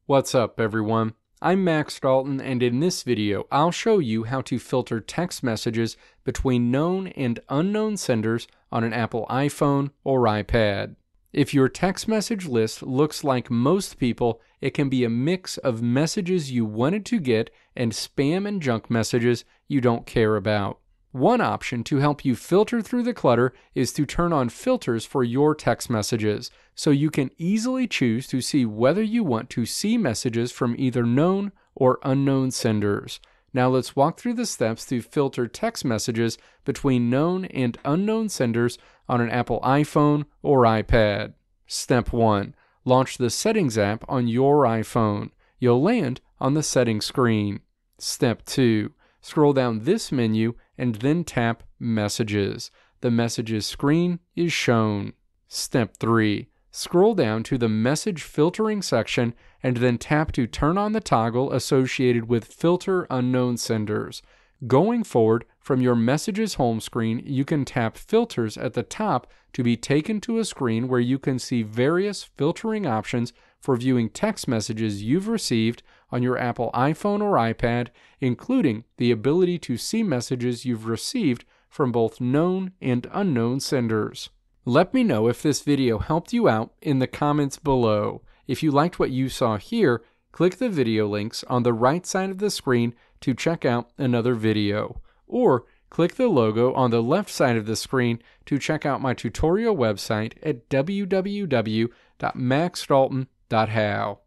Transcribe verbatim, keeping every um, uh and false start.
What's up, everyone? I'm Max Dalton, and in this video, I'll show you how to filter text messages between known and unknown senders on an Apple iPhone or iPad. If your text message list looks like most people, it can be a mix of messages you wanted to get and spam and junk messages you don't care about. One option to help you filter through the clutter is to turn on filters for your text messages, so you can easily choose to see whether you want to see messages from either known or unknown senders. Now let's walk through the steps to filter text messages between known and unknown senders on an Apple iPhone or iPad. Step one. Launch the Settings app on your iPhone. You'll land on the settings screen. Step two. Scroll down this menu and then tap Messages. The Messages screen is shown. Step three. Scroll down to the Message Filtering section and then tap to turn on the toggle associated with Filter Unknown Senders. Going forward, from your Messages home screen, you can tap Filters at the top to be taken to a screen where you can see various filtering options for viewing text messages you've received on your Apple iPhone or iPad, including the ability to see messages you've received from both known and unknown senders. Let me know if this video helped you out in the comments below. If you liked what you saw here, click the video links on the right side of the screen to check out another video, or click the logo on the left side of the screen to check out my tutorial website at w w w dot max dalton dot how.